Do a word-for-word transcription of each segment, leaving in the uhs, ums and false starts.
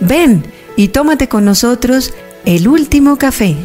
Ven y tómate con nosotros el último café.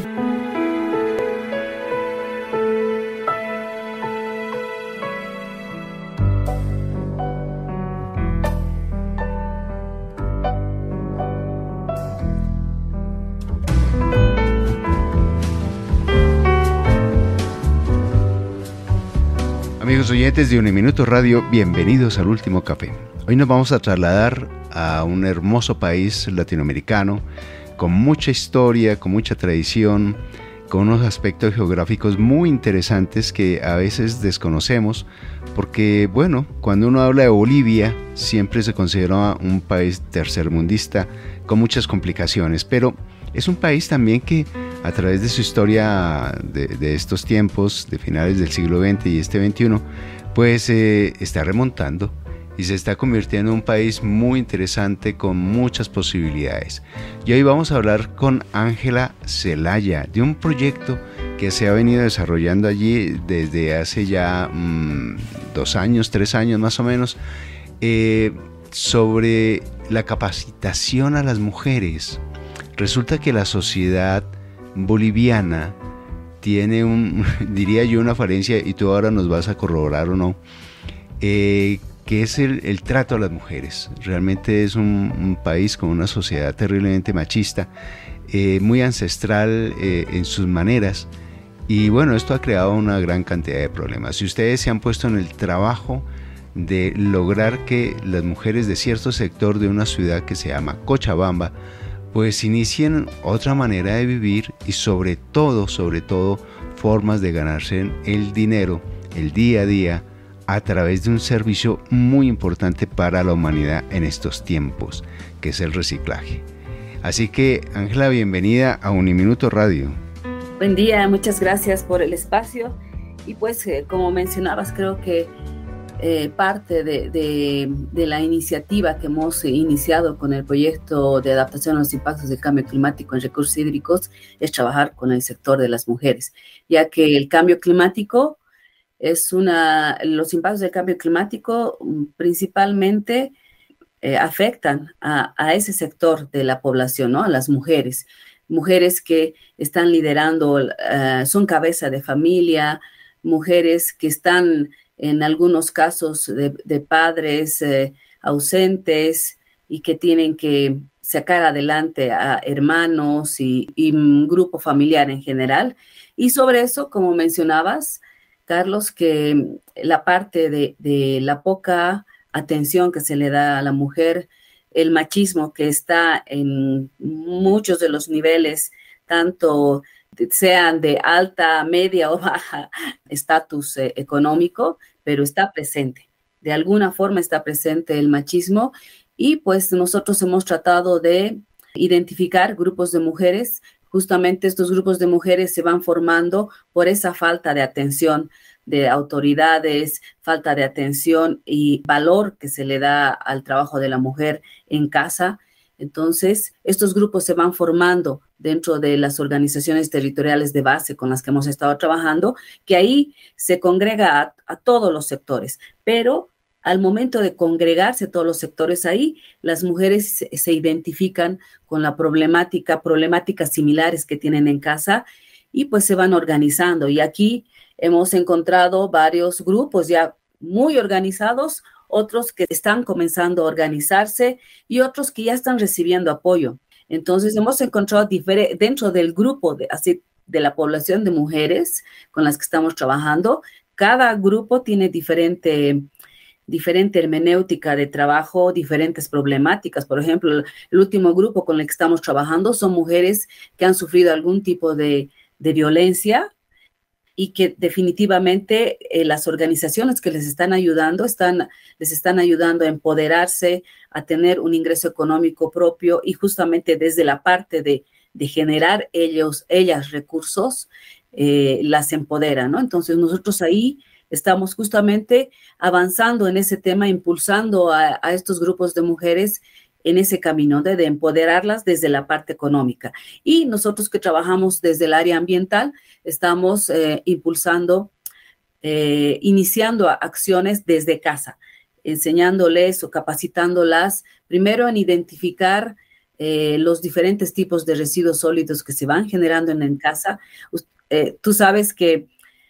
Amigos oyentes de Uniminuto Radio, bienvenidos al Último Café. Hoy nos vamos a trasladar a un hermoso país latinoamericano con mucha historia, con mucha tradición, con unos aspectos geográficos muy interesantes que a veces desconocemos porque, bueno, cuando uno habla de Bolivia siempre se considera un país tercermundista con muchas complicaciones, pero es un país también que a través de su historia de, de estos tiempos, de finales del siglo veinte y este veintiuno, pues eh, está remontando y se está convirtiendo en un país muy interesante con muchas posibilidades. Y hoy vamos a hablar con Ángela Zelaya de un proyecto que se ha venido desarrollando allí desde hace ya mmm, dos años, tres años más o menos, eh, sobre la capacitación a las mujeres. Resulta que la sociedad boliviana tiene un, diría yo, una falencia, y tú ahora nos vas a corroborar o no, eh, que es el, el trato a las mujeres. Realmente es un, un país con una sociedad terriblemente machista, eh, muy ancestral eh, en sus maneras, y bueno, esto ha creado una gran cantidad de problemas. Si ustedes se han puesto en el trabajo de lograr que las mujeres de cierto sector de una ciudad que se llama Cochabamba pues inicien otra manera de vivir y sobre todo, sobre todo, formas de ganarse el dinero, el día a día, a través de un servicio muy importante para la humanidad en estos tiempos, que es el reciclaje. Así que, Ángela, bienvenida a Uniminuto Radio. Buen día, muchas gracias por el espacio. Y pues, eh, como mencionabas, creo que Eh, parte de, de, de la iniciativa que hemos iniciado con el proyecto de adaptación a los impactos del cambio climático en recursos hídricos es trabajar con el sector de las mujeres, ya que el cambio climático es una, los impactos del cambio climático principalmente eh, afectan a, a ese sector de la población, ¿no? A las mujeres, mujeres que están liderando, uh, son cabeza de familia, mujeres que están en algunos casos de, de padres eh, ausentes y que tienen que sacar adelante a hermanos y, y un grupo familiar en general. Y sobre eso, como mencionabas, Carlos, que la parte de, de la poca atención que se le da a la mujer, el machismo que está en muchos de los niveles, tanto sean de alta, media o baja estatus eh, económico, pero está presente. De alguna forma está presente el machismo y pues nosotros hemos tratado de identificar grupos de mujeres. Justamente estos grupos de mujeres se van formando por esa falta de atención de autoridades, falta de atención y valor que se le da al trabajo de la mujer en casa. Entonces, estos grupos se van formando dentro de las organizaciones territoriales de base con las que hemos estado trabajando, que ahí se congrega a, a todos los sectores, pero al momento de congregarse todos los sectores ahí, las mujeres se, se identifican con la problemática, problemáticas similares que tienen en casa y pues se van organizando. Y aquí hemos encontrado varios grupos ya muy organizados, otros que están comenzando a organizarse y otros que ya están recibiendo apoyo. Entonces, hemos encontrado difer- dentro del grupo de, así, de la población de mujeres con las que estamos trabajando, cada grupo tiene diferente, diferente hermenéutica de trabajo, diferentes problemáticas. Por ejemplo, el último grupo con el que estamos trabajando son mujeres que han sufrido algún tipo de, de violencia y que definitivamente eh, las organizaciones que les están ayudando, están, les están ayudando a empoderarse, a tener un ingreso económico propio y justamente desde la parte de, de generar ellos, ellas recursos, eh, las empoderan, ¿no? Entonces nosotros ahí estamos justamente avanzando en ese tema, impulsando a, a estos grupos de mujeres en ese camino de, de empoderarlas desde la parte económica. Y nosotros que trabajamos desde el área ambiental, estamos eh, impulsando, eh, iniciando acciones desde casa, enseñándoles o capacitándolas primero en identificar eh, los diferentes tipos de residuos sólidos que se van generando en, en casa. Eh, tú sabes que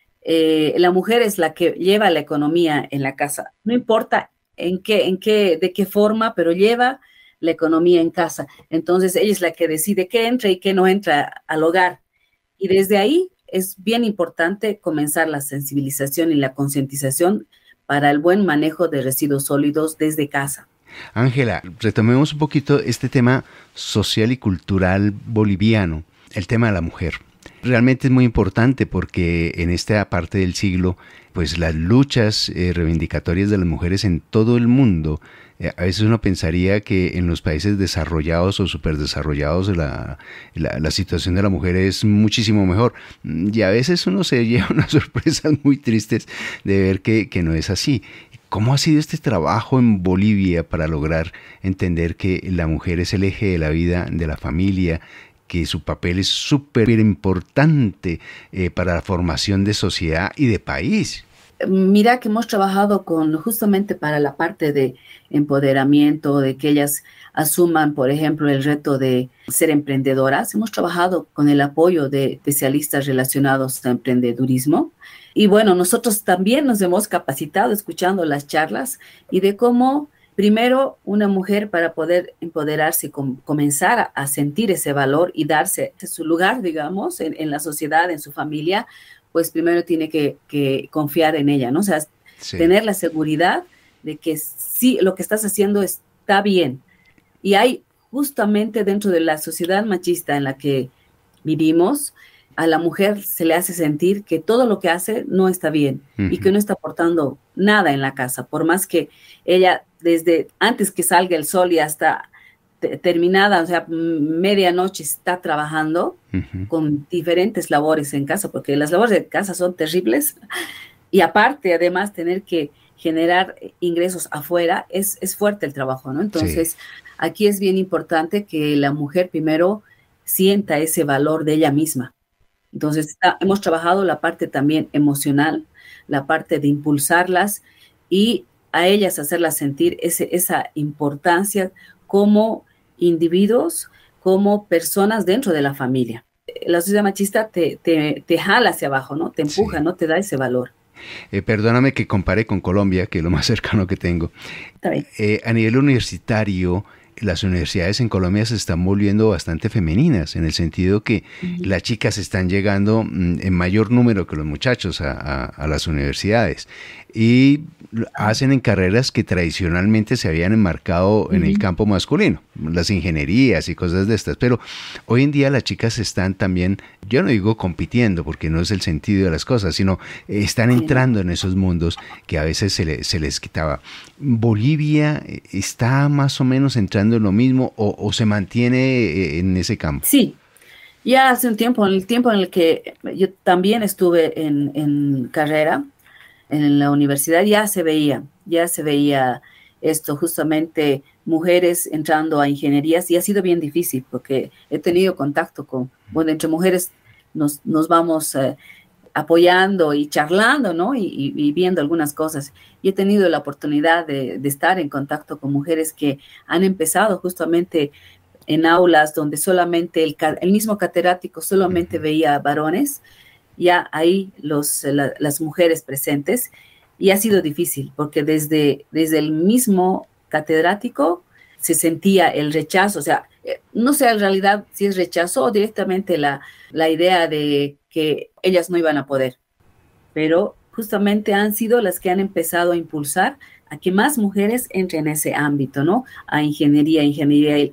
eh, la mujer es la que lleva la economía en la casa. No importa en qué, en qué, de qué forma, pero lleva la economía en casa. Entonces, ella es la que decide qué entra y qué no entra al hogar. Y desde ahí es bien importante comenzar la sensibilización y la concientización para el buen manejo de residuos sólidos desde casa. Ángela, retomemos un poquito este tema social y cultural boliviano, el tema de la mujer. Realmente es muy importante porque en esta parte del siglo, pues las luchas eh, reivindicatorias de las mujeres en todo el mundo, eh, a veces uno pensaría que en los países desarrollados o superdesarrollados la, la, la situación de la mujer es muchísimo mejor. Y a veces uno se lleva unas sorpresas muy tristes de ver que, que no es así. ¿Cómo ha sido este trabajo en Bolivia para lograr entender que la mujer es el eje de la vida de la familia, que su papel es súper importante eh, para la formación de sociedad y de país? Mira que hemos trabajado con justamente para la parte de empoderamiento, de que ellas asuman, por ejemplo, el reto de ser emprendedoras. Hemos trabajado con el apoyo de especialistas relacionados a emprendedurismo. Y bueno, nosotros también nos hemos capacitado escuchando las charlas y de cómo primero una mujer para poder empoderarse, com- comenzar a, a sentir ese valor y darse su lugar, digamos, en, en la sociedad, en su familia, pues primero tiene que, que confiar en ella, ¿no? O sea, sí, tener la seguridad de que sí, lo que estás haciendo está bien. Y hay justamente dentro de la sociedad machista en la que vivimos, a la mujer se le hace sentir que todo lo que hace no está bien uh-huh. y que no está aportando nada en la casa, por más que ella desde antes que salga el sol y hasta te- terminada, o sea, medianoche está trabajando uh-huh. con diferentes labores en casa, porque las labores de casa son terribles y aparte, además, tener que generar ingresos afuera es, es fuerte el trabajo, ¿no? Entonces, sí. aquí es bien importante que la mujer primero sienta ese valor de ella misma. Entonces, está, hemos trabajado la parte también emocional, la parte de impulsarlas y a ellas hacerlas sentir ese, esa importancia como individuos, como personas dentro de la familia. La sociedad machista te, te, te jala hacia abajo, ¿no? Te empuja, sí. no te da ese valor. Eh, perdóname que compare con Colombia, que es lo más cercano que tengo. Está bien. Eh, a nivel universitario, las universidades en Colombia se están volviendo bastante femeninas, en el sentido que uh-huh. las chicas están llegando mm, en mayor número que los muchachos a, a, a las universidades y hacen en carreras que tradicionalmente se habían enmarcado uh-huh. en el campo masculino, las ingenierías y cosas de estas, pero hoy en día las chicas están también, yo no digo compitiendo porque no es el sentido de las cosas, sino están entrando en esos mundos que a veces se, le, se les quitaba. ¿Bolivia está más o menos entrando en lo mismo o, o se mantiene en ese campo? Sí, ya hace un tiempo, en el tiempo en el que yo también estuve en, en carrera, en la universidad, ya se veía, ya se veía esto, justamente mujeres entrando a ingenierías, y ha sido bien difícil porque he tenido contacto con, bueno, entre mujeres nos, nos vamos eh, apoyando y charlando, ¿no? Y, y, y viendo algunas cosas. Y he tenido la oportunidad de, de estar en contacto con mujeres que han empezado justamente en aulas donde solamente el, el mismo catedrático solamente veía varones, ya ahí los, la, las mujeres presentes, y ha sido difícil porque desde, desde el mismo catedrático se sentía el rechazo, o sea, no sé en realidad si es rechazo o directamente la, la idea de que ellas no iban a poder, pero justamente han sido las que han empezado a impulsar a que más mujeres entren en ese ámbito, ¿no? A ingeniería, ingeniería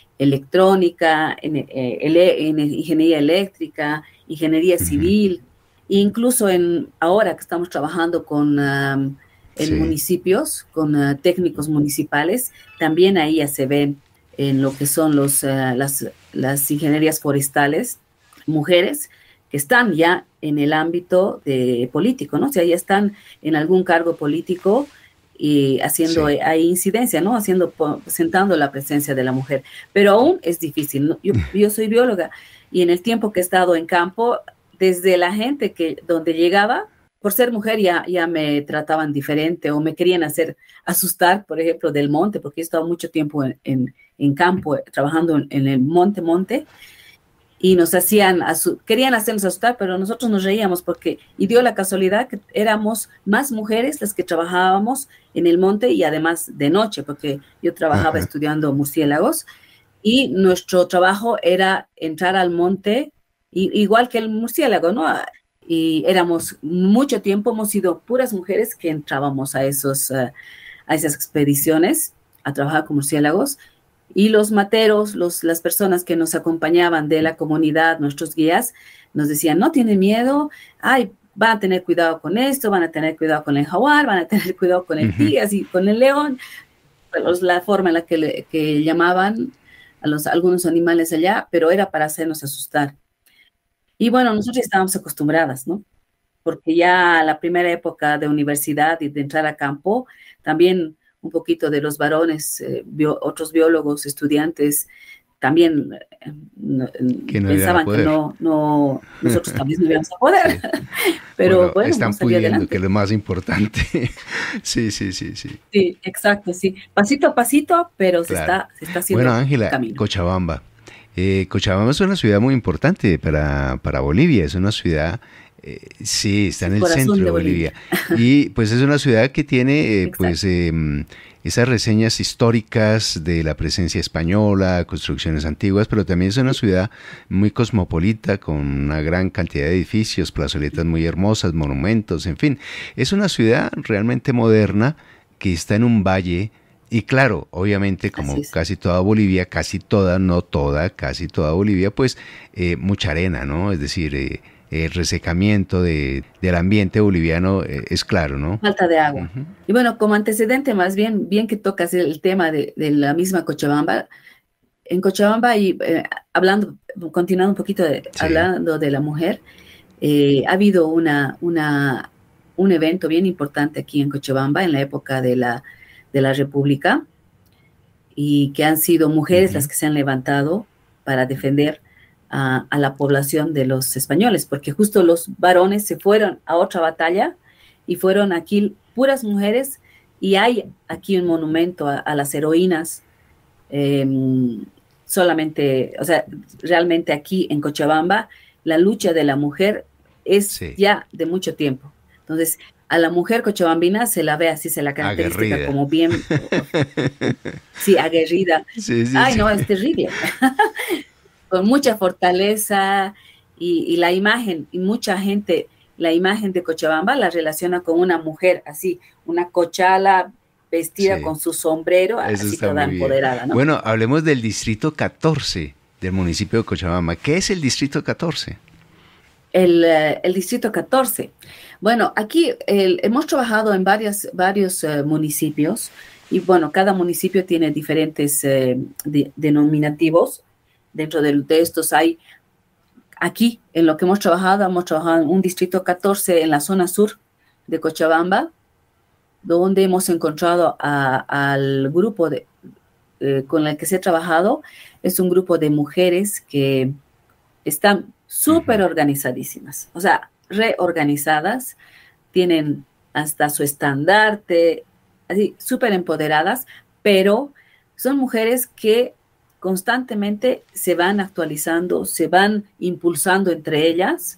electrónica, en, en, en ingeniería eléctrica, ingeniería uh-huh. civil, e incluso en, ahora que estamos trabajando con um, en sí. municipios, con uh, técnicos municipales, también ahí ya se ven en lo que son los, uh, las, las ingenierías forestales, mujeres que están ya en el ámbito de político, ¿no? O sea, ya están en algún cargo político y haciendo sí. ahí incidencia, ¿no? Haciendo, sentando la presencia de la mujer. Pero aún es difícil, ¿no? Yo, yo soy bióloga y en el tiempo que he estado en campo, desde la gente que donde llegaba, por ser mujer ya, ya me trataban diferente o me querían hacer asustar, por ejemplo, del monte, porque he estado mucho tiempo en, en, en campo, trabajando en, en el monte, monte, y nos hacían, asu- querían hacernos asustar, pero nosotros nos reíamos porque, y dio la casualidad que éramos más mujeres las que trabajábamos en el monte y además de noche, porque yo trabajaba Ajá. estudiando murciélagos y nuestro trabajo era entrar al monte, y, igual que el murciélago, ¿no? Y éramos mucho tiempo, hemos sido puras mujeres que entrábamos a, esos, uh, a esas expediciones a trabajar con murciélagos. Y los materos, los, las personas que nos acompañaban de la comunidad, nuestros guías, nos decían, no tienen miedo, ay, van a tener cuidado con esto, van a tener cuidado con el jaguar, van a tener cuidado con el tigre, así, con el león. Pues, la forma en la que, le, que llamaban a los, a algunos animales allá, pero era para hacernos asustar. Y bueno, nosotros estábamos acostumbradas, ¿no? Porque ya la primera época de universidad y de entrar a campo, también un poquito de los varones, eh, bio, otros biólogos, estudiantes, también eh, que no pensaban que no, no, nosotros también no íbamos a poder. Sí. Pero bueno, bueno, están vamos a salir pudiendo, adelante. que es lo más importante. sí, sí, sí, sí. Sí, exacto, sí. Pasito a pasito, pero se, Claro. está, se está haciendo Bueno, Ángela, camino. Cochabamba. Eh, Cochabamba es una ciudad muy importante para, para Bolivia, es una ciudad, eh, sí, está en el Corazón centro de de Bolivia. Bolivia. Y pues es una ciudad que tiene eh, Exacto. pues eh, esas reseñas históricas de la presencia española, construcciones antiguas, pero también es una ciudad muy cosmopolita, con una gran cantidad de edificios, plazoletas muy hermosas, monumentos, en fin. Es una ciudad realmente moderna que está en un valle. Y claro, obviamente, como Así es. casi toda Bolivia, casi toda, no toda, casi toda Bolivia, pues eh, mucha arena, ¿no? Es decir, eh, el resecamiento de, del ambiente boliviano eh, es claro, ¿no? Falta de agua. Uh-huh. Y bueno, como antecedente, más bien, bien que tocas el tema de, de la misma Cochabamba, en Cochabamba, y eh, hablando, continuando un poquito, de, sí. hablando de la mujer, eh, ha habido una, una, un evento bien importante aquí en Cochabamba en la época de la, de la República, y que han sido mujeres uh-huh. las que se han levantado para defender a, a la población de los españoles, porque justo los varones se fueron a otra batalla y fueron aquí puras mujeres, y hay aquí un monumento a, a las heroínas, eh, solamente, o sea, realmente aquí en Cochabamba la lucha de la mujer es sí. ya de mucho tiempo. Entonces, a la mujer cochabambina se la ve así, se la caracteriza aguerrida. Como bien, sí, aguerrida. Sí, sí, Ay, sí. no, es terrible. Con mucha fortaleza, y, y la imagen, y mucha gente, la imagen de Cochabamba la relaciona con una mujer así, una cochala vestida sí. con su sombrero, Eso así toda empoderada, ¿no? Bueno, hablemos del distrito catorce del municipio de Cochabamba. ¿Qué es el distrito catorce? El, uh, el distrito catorce. Bueno, aquí el, hemos trabajado en varias, varios uh, municipios, y bueno, cada municipio tiene diferentes uh, de, denominativos. Dentro de, de estos hay, aquí en lo que hemos trabajado, hemos trabajado en un distrito catorce en la zona sur de Cochabamba, donde hemos encontrado a, al grupo de, eh, con el que se ha trabajado. Es un grupo de mujeres que están súper organizadísimas, o sea, reorganizadas, tienen hasta su estandarte, así, súper empoderadas, pero son mujeres que constantemente se van actualizando, se van impulsando entre ellas,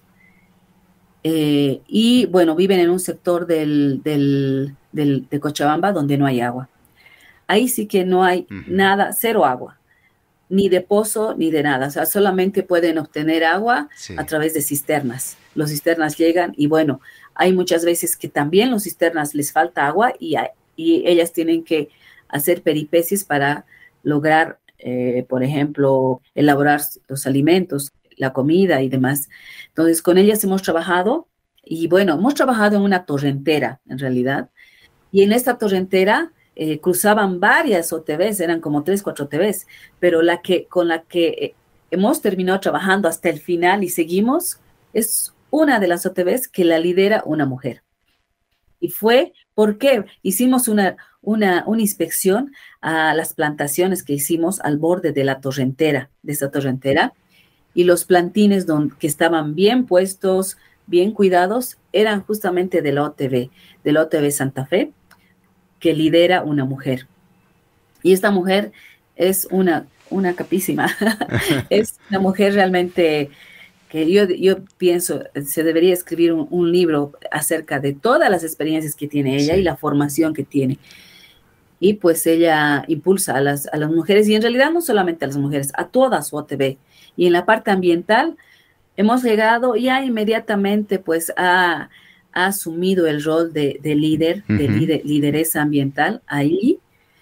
eh, y bueno, viven en un sector del, del, del, de Cochabamba donde no hay agua. Ahí sí que no hay uh-huh. nada, cero agua, ni de pozo, ni de nada. O sea, solamente pueden obtener agua sí. a través de cisternas. Los cisternas llegan y bueno, hay muchas veces que también los cisternas les falta agua, y, y ellas tienen que hacer peripecias para lograr, eh, por ejemplo, elaborar los alimentos, la comida y demás. Entonces, con ellas hemos trabajado, y bueno, hemos trabajado en una torrentera, en realidad, y en esta torrentera Eh, cruzaban varias O T Vs, eran como tres, cuatro O T Vs, pero la que, con la que eh, hemos terminado trabajando hasta el final y seguimos, es una de las O T Vs que la lidera una mujer. Y fue porque hicimos una, una, una inspección a las plantaciones que hicimos al borde de la torrentera, de esa torrentera, y los plantines don, que estaban bien puestos, bien cuidados, eran justamente de la O T V, de la O T V Santa Fe, que lidera una mujer. Y esta mujer es una, una capísima. Es una mujer realmente que yo, yo pienso, se debería escribir un, un libro acerca de todas las experiencias que tiene ella, sí, y la formación que tiene. Y pues ella impulsa a las, a las mujeres, y en realidad no solamente a las mujeres, a toda su O T B. Y en la parte ambiental hemos llegado ya inmediatamente, pues ha, ha asumido el rol de, de líder, uh-huh. de lider, lideresa ambiental ahí,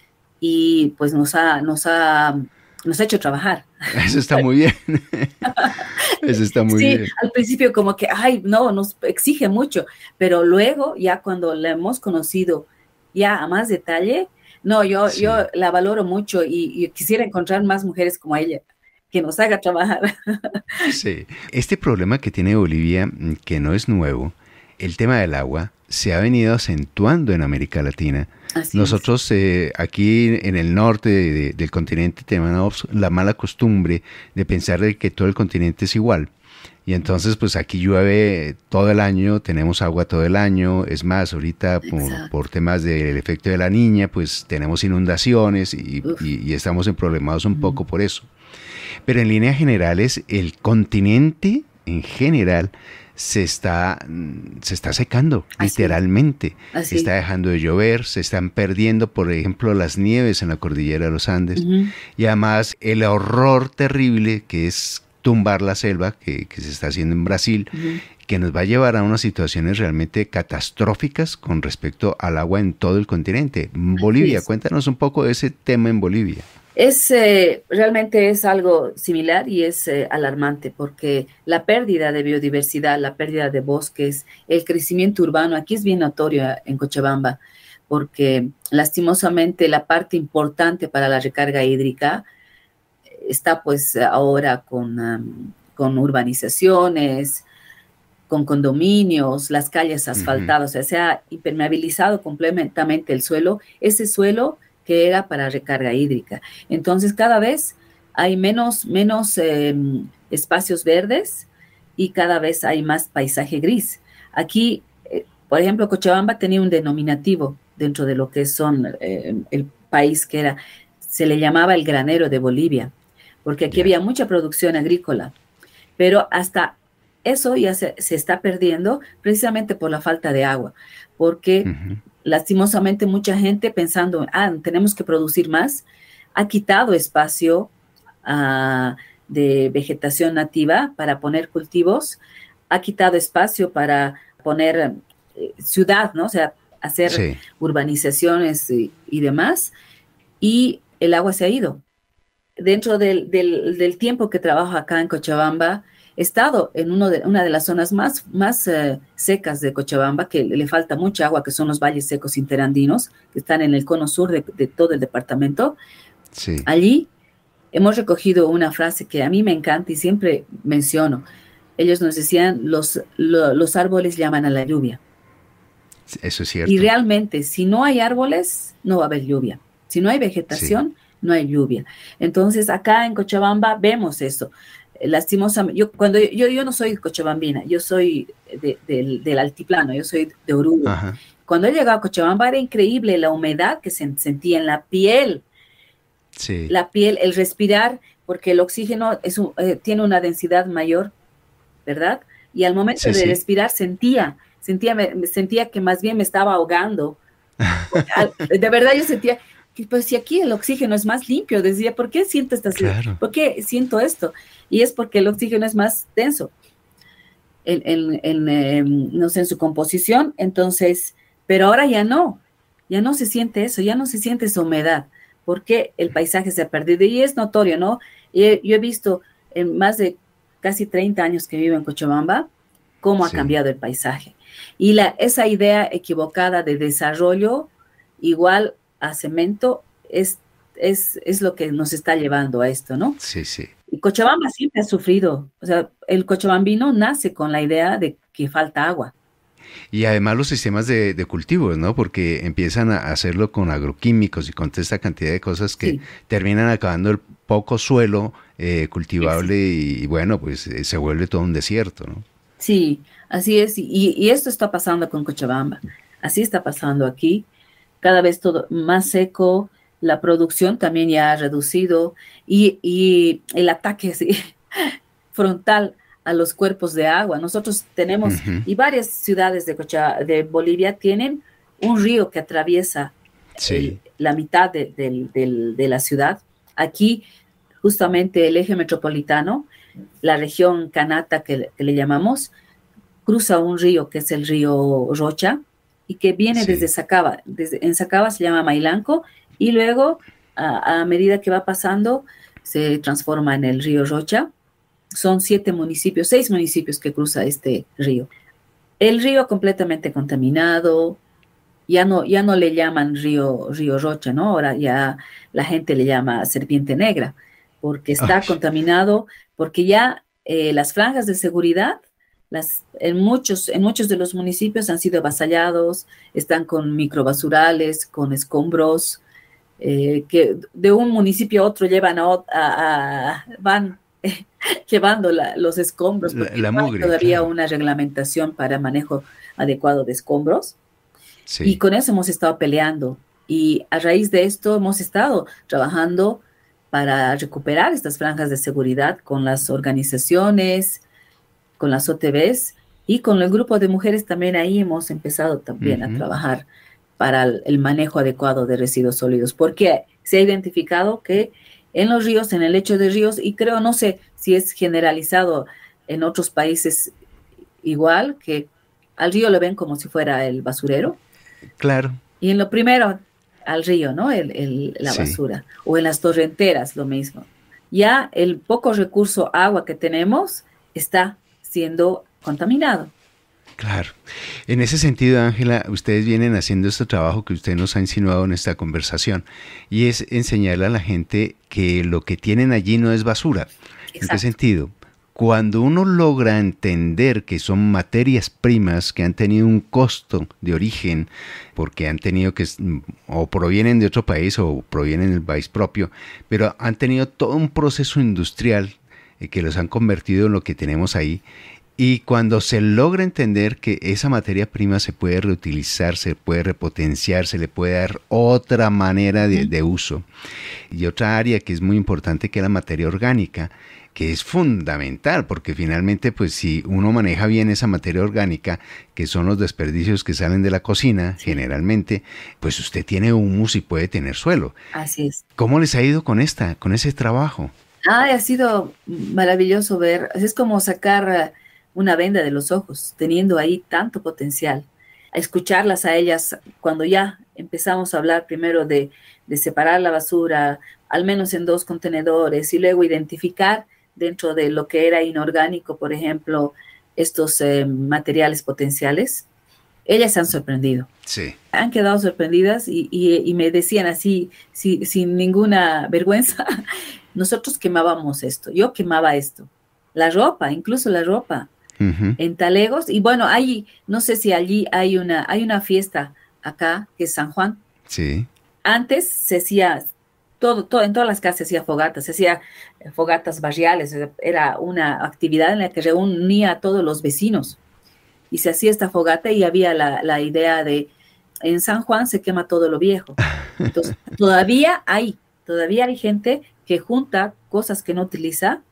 y pues nos ha, nos ha, nos ha hecho trabajar. Eso está muy bien. Eso está muy sí, bien. Al principio como que, ay, no, nos exige mucho, pero luego ya cuando la hemos conocido ya a más detalle, no, yo, sí. yo la valoro mucho y, y quisiera encontrar más mujeres como ella, que nos haga trabajar. Sí, este problema que tiene Bolivia, que no es nuevo, el tema del agua, se ha venido acentuando en América Latina. Así Nosotros eh, aquí en el norte de, de, del continente tenemos la mala costumbre de pensar de que todo el continente es igual. Y entonces pues aquí llueve todo el año, tenemos agua todo el año. Es más, ahorita por, por temas del efecto de la niña pues tenemos inundaciones y, y, y estamos en problemados un uh-huh. poco por eso. Pero en líneas generales el continente en general se está, se está secando, así, literalmente. Así. Está dejando de llover, se están perdiendo, por ejemplo, las nieves en la cordillera de los Andes. Uh-huh. Y además el horror terrible que es tumbar la selva, que, que se está haciendo en Brasil, uh-huh. que nos va a llevar a unas situaciones realmente catastróficas con respecto al agua en todo el continente. Bolivia, es. Cuéntanos un poco de ese tema en Bolivia. Es, eh, realmente es algo similar y es eh, alarmante porque la pérdida de biodiversidad, la pérdida de bosques, el crecimiento urbano, aquí es bien notorio en Cochabamba, porque lastimosamente la parte importante para la recarga hídrica está pues ahora con, um, con urbanizaciones, con condominios, las calles asfaltadas, uh-huh. o sea, se ha impermeabilizado completamente el suelo, ese suelo que era para recarga hídrica. Entonces, cada vez hay menos, menos eh, espacios verdes y cada vez hay más paisaje gris. Aquí, eh, por ejemplo, Cochabamba tenía un denominativo dentro de lo que son eh, el país que era, se le llamaba el granero de Bolivia, porque aquí yeah. había mucha producción agrícola, pero hasta eso ya se, se está perdiendo precisamente por la falta de agua, porque uh-huh. lastimosamente mucha gente pensando, ah, tenemos que producir más, ha quitado espacio uh, de vegetación nativa para poner cultivos, ha quitado espacio para poner eh, ciudad, ¿no? O sea, hacer sí. urbanizaciones y, y demás, y el agua se ha ido. Dentro del, del, del tiempo que trabajo acá en Cochabamba, he estado en uno de, una de las zonas más, más uh, secas de Cochabamba, que le, le falta mucha agua, que son los valles secos interandinos, que están en el cono sur de, de todo el departamento. Sí. Allí hemos recogido una frase que a mí me encanta y siempre menciono. Ellos nos decían, los, lo, los árboles llaman a la lluvia. Eso es cierto. Y realmente, si no hay árboles, no va a haber lluvia. Si no hay vegetación, sí. no hay lluvia. Entonces, acá en Cochabamba vemos eso. Lastimosamente, yo, cuando yo, yo no soy cochabambina, yo soy de, de, del altiplano, yo soy de Oruro. Ajá. Cuando he llegado a Cochabamba era increíble la humedad que se sentía en la piel. Sí. La piel, el respirar, porque el oxígeno es un, eh, tiene una densidad mayor, ¿verdad? Y al momento sí, de sí. respirar sentía, sentía, me, sentía que más bien me estaba ahogando. De verdad yo sentía... Pues si aquí el oxígeno es más limpio, decía, ¿por qué siento esta claro. ¿Por qué siento esto? Y es porque el oxígeno es más denso en, en, en, eh, no sé, en su composición, entonces, pero ahora ya no, ya no se siente eso, ya no se siente esa humedad, porque el paisaje se ha perdido y es notorio, ¿no? Y yo he visto en más de casi treinta años que vivo en Cochabamba, cómo sí. ha cambiado el paisaje. Y la, esa idea equivocada de desarrollo igual a cemento es, es, es lo que nos está llevando a esto, ¿no? Sí, sí. Y Cochabamba siempre ha sufrido, o sea, el cochabambino nace con la idea de que falta agua. Y además los sistemas de, de cultivos, ¿no? Porque empiezan a hacerlo con agroquímicos y con toda esta cantidad de cosas que sí. terminan acabando el poco suelo eh, cultivable sí. y, y bueno, pues eh, se vuelve todo un desierto, ¿no? Sí, así es. Y, y esto está pasando con Cochabamba. Así está pasando aquí. Cada vez todo más seco, la producción también ya ha reducido y, y el ataque sí, frontal a los cuerpos de agua. Nosotros tenemos, Ujú. y varias ciudades de, Cocha, de Bolivia tienen un río que atraviesa el, Sí, la mitad de, de, de, de la ciudad. Aquí, justamente el eje metropolitano, la región Canata que, que le llamamos, cruza un río que es el río Rocha y que viene desde sí, Sacaba. Desde, en Sacaba se llama Mailanco y luego a, a medida que va pasando se transforma en el río Rocha. Son siete municipios, seis municipios que cruza este río. El río completamente contaminado, ya no, ya no le llaman río, río Rocha, ¿no? Ahora ya la gente le llama serpiente negra, porque ay, está contaminado, porque ya eh, las franjas de seguridad, las, en, muchos, en muchos de los municipios han sido avasallados, están con microbasurales, con escombros, eh, que de un municipio a otro llevan a, a, a van eh, llevando la, los escombros, la, porque la no hay mugre, todavía claro. una reglamentación para manejo adecuado de escombros. Y Sí. con eso hemos estado peleando. Y a raíz de esto hemos estado trabajando para recuperar estas franjas de seguridad con las organizaciones, con las O T Bs y con el grupo de mujeres también ahí hemos empezado también a Ujú. trabajar para el, el manejo adecuado de residuos sólidos, porque se ha identificado que en los ríos, en el lecho de ríos, y creo, no sé si es generalizado en otros países igual, que al río lo ven como si fuera el basurero, Claro, y en lo primero, al río, ¿no? El, el, la sí. basura. O en las torrenteras, lo mismo. Ya el poco recurso agua que tenemos está siendo contaminado. Claro. En ese sentido, Ángela, ustedes vienen haciendo este trabajo que usted nos ha insinuado en esta conversación, y es enseñarle a la gente que lo que tienen allí no es basura. ¿En qué Exacto. sentido? Cuando uno logra entender que son materias primas que han tenido un costo de origen, porque han tenido que, o provienen de otro país o provienen del país propio, pero han tenido todo un proceso industrial eh, que los han convertido en lo que tenemos ahí. Y cuando se logra entender que esa materia prima se puede reutilizar, se puede repotenciar, se le puede dar otra manera de, Ujú. de uso. Y otra área que es muy importante, que es la materia orgánica, que es fundamental, porque finalmente, pues si uno maneja bien esa materia orgánica, que son los desperdicios que salen de la cocina, Sí, generalmente, pues usted tiene humus y puede tener suelo. así es. ¿Cómo les ha ido con esta, con ese trabajo? Ay, ha sido maravilloso ver. Es como sacar eh, una venda de los ojos, teniendo ahí tanto potencial. A escucharlas a ellas cuando ya empezamos a hablar primero de, de separar la basura, al menos en dos contenedores, y luego identificar dentro de lo que era inorgánico, por ejemplo, estos eh, materiales potenciales. Ellas se han sorprendido, Sí. han quedado sorprendidas y, y, y me decían así, si, sin ninguna vergüenza, nosotros quemábamos esto, yo quemaba esto, la ropa, incluso la ropa, Ujú. en Talegos, y bueno, hay, no sé si allí hay una, hay una fiesta acá, que es San Juan. Sí. Antes se hacía, todo, todo, en todas las casas se hacía fogatas, se hacía eh, fogatas barriales, era una actividad en la que reunía a todos los vecinos, y se hacía esta fogata y había la, la idea de, en San Juan se quema todo lo viejo. Entonces, todavía hay, todavía hay gente que junta cosas que no utiliza,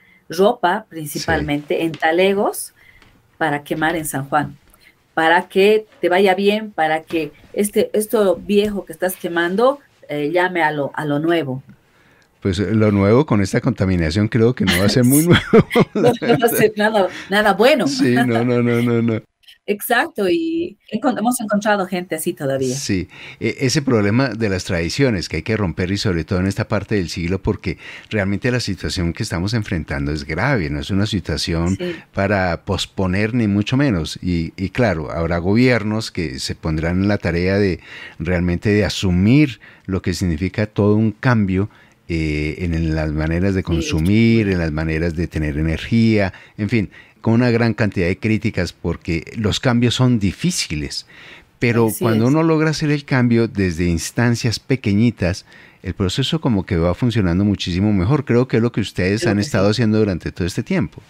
ropa Sí. principalmente, en talegos para quemar en San Juan, para que te vaya bien, para que este, esto viejo que estás quemando eh, llame a lo, a lo nuevo. Pues eh, lo nuevo con esta contaminación creo que no va a ser muy Sí, nuevo, no, la no va a verdad. ser nada, nada bueno. Sí, no, no, no, no, no. Exacto, y encont- hemos encontrado gente así todavía. Sí, e- ese problema de las tradiciones que hay que romper y sobre todo en esta parte del siglo porque realmente la situación que estamos enfrentando es grave, no es una situación Sí, para posponer ni mucho menos. Y, y claro, habrá gobiernos que se pondrán en la tarea de realmente de asumir lo que significa todo un cambio eh, en las maneras de sí, consumir, en las maneras de tener energía, en fin, con una gran cantidad de críticas porque los cambios son difíciles. Pero así cuando es. uno logra hacer el cambio desde instancias pequeñitas, el proceso como que va funcionando muchísimo mejor. Creo que es lo que ustedes Creo han que estado sí. haciendo durante todo este tiempo.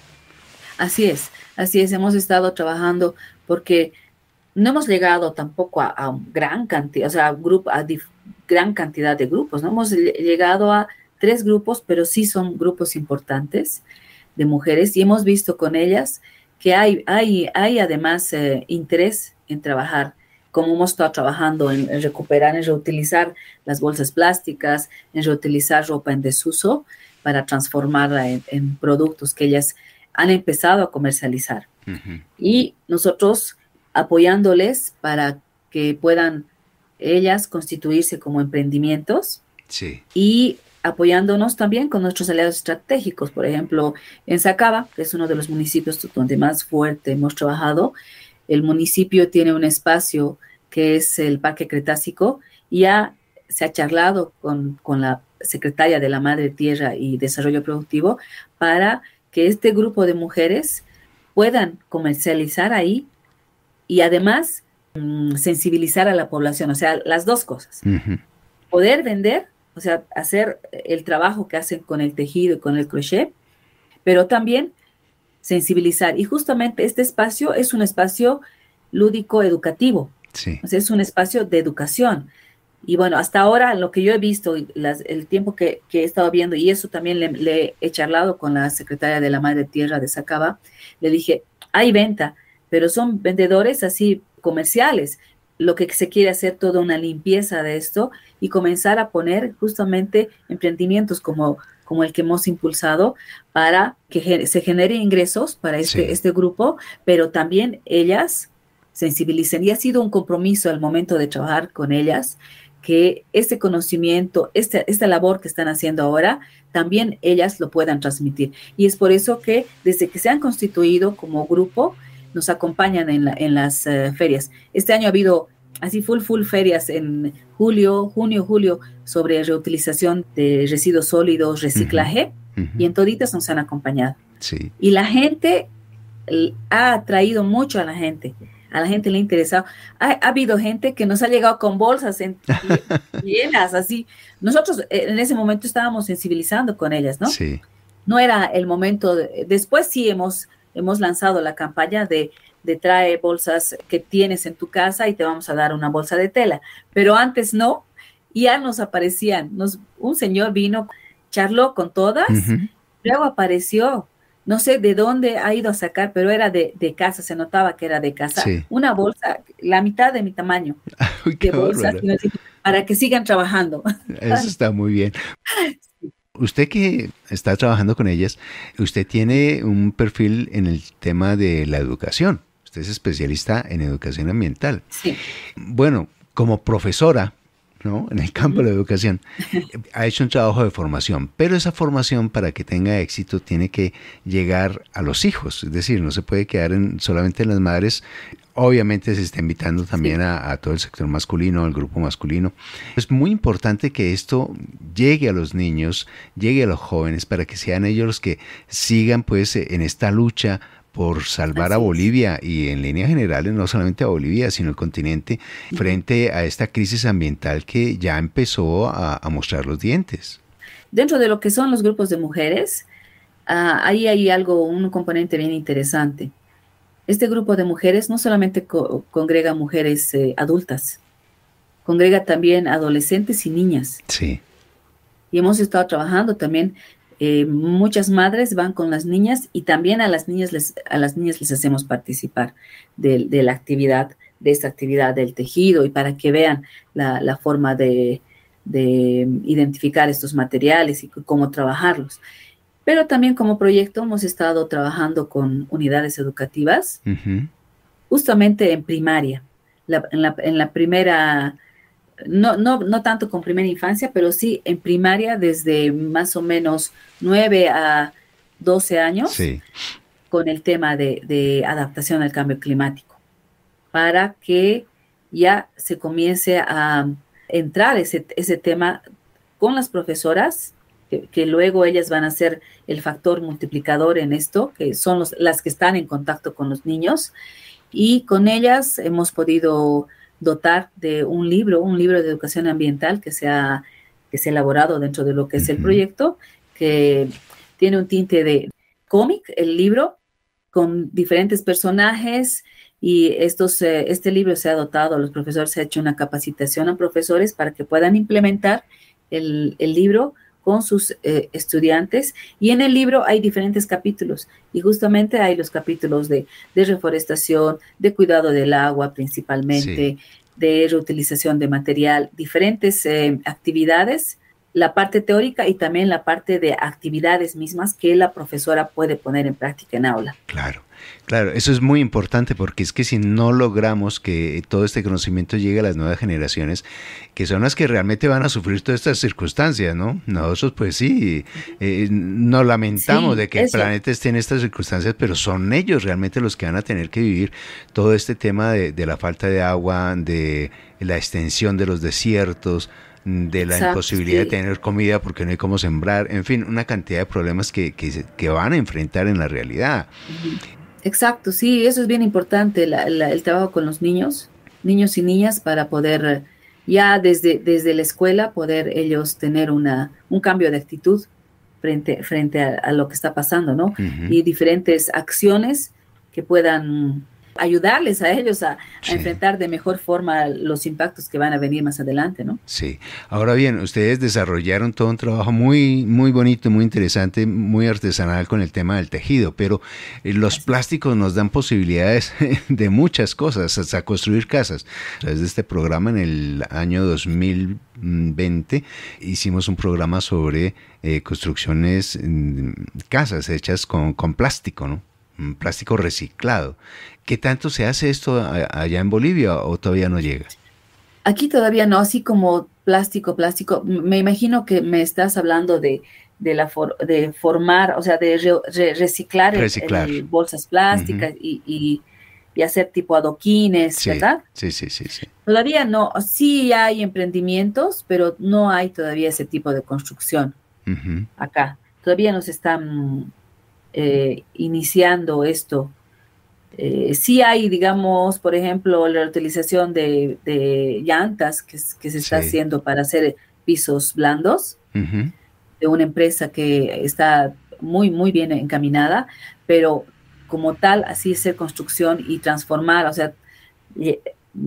Así es, así es. Hemos estado trabajando porque no hemos llegado tampoco a, a gran cantidad, o sea, a grupo, a dif- gran cantidad de grupos, ¿no? Hemos llegado a tres grupos, pero sí son grupos importantes de mujeres y hemos visto con ellas que hay, hay, hay además eh, interés en trabajar, como hemos estado trabajando en, en recuperar, en reutilizar las bolsas plásticas, en reutilizar ropa en desuso para transformarla en, en productos que ellas han empezado a comercializar. Uh-huh. Y nosotros apoyándoles para que puedan ellas constituirse como emprendimientos. Sí. Y apoyándonos también con nuestros aliados estratégicos. Por ejemplo, en Sacaba, que es uno de los municipios donde más fuerte hemos trabajado, el municipio tiene un espacio que es el Parque Cretácico y ya se ha charlado con, con la secretaria de la Madre Tierra y Desarrollo Productivo para que este grupo de mujeres puedan comercializar ahí y además mmm, sensibilizar a la población, o sea, las dos cosas. Uh-huh. Poder vender, o sea, hacer el trabajo que hacen con el tejido y con el crochet, pero también sensibilizar. Y justamente este espacio es un espacio lúdico educativo. Sí. O sea, es un espacio de educación. Y bueno, hasta ahora lo que yo he visto, las, el tiempo que, que he estado viendo, y eso también le, le he charlado con la secretaria de la Madre Tierra de Sacaba, le dije, hay venta, pero son vendedores así comerciales. Lo que se quiere hacer toda una limpieza de esto y comenzar a poner justamente emprendimientos como, como el que hemos impulsado para que se generen ingresos para este, sí. este grupo, pero también ellas sensibilicen. Y ha sido un compromiso al momento de trabajar con ellas que este conocimiento, esta, esta labor que están haciendo ahora, también ellas lo puedan transmitir. Y es por eso que desde que se han constituido como grupo, nos acompañan en, la, en las uh, ferias. Este año ha habido así full, full ferias en julio, junio, julio, sobre reutilización de residuos sólidos, reciclaje, uh-huh. Uh-huh. Y en toditas nos han acompañado. Sí. Y la gente ha atraído mucho a la gente. A la gente le ha interesado. Ha, ha habido gente que nos ha llegado con bolsas en, llenas, así. Nosotros en ese momento estábamos sensibilizando con ellas, ¿no? Sí. No era el momento. De, después sí hemos, hemos lanzado la campaña de, de trae bolsas que tienes en tu casa y te vamos a dar una bolsa de tela. Pero antes no. Y ya nos aparecían. Nos, un señor vino, charló con todas, uh-huh. Luego apareció. No sé de dónde ha ido a sacar, pero era de, de casa, se notaba que era de casa. Sí. Una bolsa, la mitad de mi tamaño. Uy, qué de bolsas, para que sigan trabajando. Eso está muy bien. Sí. Usted que está trabajando con ellas, usted tiene un perfil en el tema de la educación. Usted es especialista en educación ambiental. Sí. Bueno, como profesora, ¿no? En el campo de la educación, ha hecho un trabajo de formación, pero esa formación para que tenga éxito tiene que llegar a los hijos, es decir, no se puede quedar en, solamente en las madres. Obviamente se está invitando también sí. a, a todo el sector masculino, al grupo masculino. Es muy importante que esto llegue a los niños, llegue a los jóvenes, para que sean ellos los que sigan pues en esta lucha por salvar Así a Bolivia es. Y en líneas generales no solamente a Bolivia, sino al continente, frente a esta crisis ambiental que ya empezó a, a mostrar los dientes. Dentro de lo que son los grupos de mujeres, uh, ahí hay algo, un componente bien interesante. Este grupo de mujeres no solamente co- congrega mujeres eh, adultas, congrega también adolescentes y niñas. Sí. Y hemos estado trabajando también. Eh, muchas madres van con las niñas y también a las niñas les, a las niñas les hacemos participar de, de la actividad, de esta actividad del tejido y para que vean la, la forma de, de identificar estos materiales y cómo trabajarlos. Pero también como proyecto hemos estado trabajando con unidades educativas, uh-huh. justamente en primaria, la, en, la, en la primera... No, no, no tanto con primera infancia, pero sí en primaria desde más o menos nueve a doce años, sí. con el tema de, de adaptación al cambio climático, para que ya se comience a entrar ese, ese tema con las profesoras, que, que luego ellas van a ser el factor multiplicador en esto, que son los, las que están en contacto con los niños, y con ellas hemos podido dotar de un libro, un libro de educación ambiental que se ha, que se ha elaborado dentro de lo que es uh-huh. el proyecto, que tiene un tinte de cómic, el libro, con diferentes personajes Y estos, eh, este libro se ha dotado a los profesores, se ha hecho una capacitación a profesores para que puedan implementar el, el libro con sus eh, estudiantes. Y en el libro hay diferentes capítulos, y justamente hay los capítulos de, de reforestación, de cuidado del agua principalmente, sí, de reutilización de material, diferentes eh, actividades, la parte teórica y también la parte de actividades mismas que la profesora puede poner en práctica en aula. Claro. Claro, eso es muy importante, porque es que si no logramos que todo este conocimiento llegue a las nuevas generaciones, que son las que realmente van a sufrir todas estas circunstancias, ¿no? Nosotros pues sí, eh, nos lamentamos sí, de que eso. El planeta esté en estas circunstancias, pero son ellos realmente los que van a tener que vivir todo este tema de, de la falta de agua, de la extensión de los desiertos, de la Exacto, imposibilidad sí. de tener comida porque no hay cómo sembrar, en fin, una cantidad de problemas que, que, que van a enfrentar en la realidad. Exacto, sí, eso es bien importante, la, la, el trabajo con los niños, niños y niñas, para poder ya desde, desde la escuela poder ellos tener una, un cambio de actitud frente, frente a, a lo que está pasando, ¿no? Uh-huh. Y diferentes acciones que puedan ayudarles a ellos a, sí. a enfrentar de mejor forma los impactos que van a venir más adelante, ¿no? Sí. Ahora bien, ustedes desarrollaron todo un trabajo muy, muy bonito, muy interesante, muy artesanal con el tema del tejido, pero los Así. plásticos nos dan posibilidades de muchas cosas, hasta construir casas. Desde este programa, en el año dos mil veinte, hicimos un programa sobre eh, construcciones, casas hechas con, con plástico, ¿no? Plástico reciclado. ¿Qué tanto se hace esto allá en Bolivia o todavía no llega? Aquí todavía no, así como plástico, plástico. Me imagino que me estás hablando de, de, la for, de formar, o sea, de re, re, reciclar, reciclar. El, el, bolsas plásticas uh-huh. y, y, y hacer tipo adoquines, sí, ¿verdad? Sí, sí, sí, sí. Todavía no, sí hay emprendimientos, pero no hay todavía ese tipo de construcción uh-huh. acá. Todavía nos están eh, iniciando esto. Eh, sí hay, digamos, por ejemplo, la utilización de, de llantas que, que se está sí. haciendo para hacer pisos blandos uh-huh. de una empresa que está muy, muy bien encaminada, pero como tal, así hacer construcción y transformar, o sea, eh,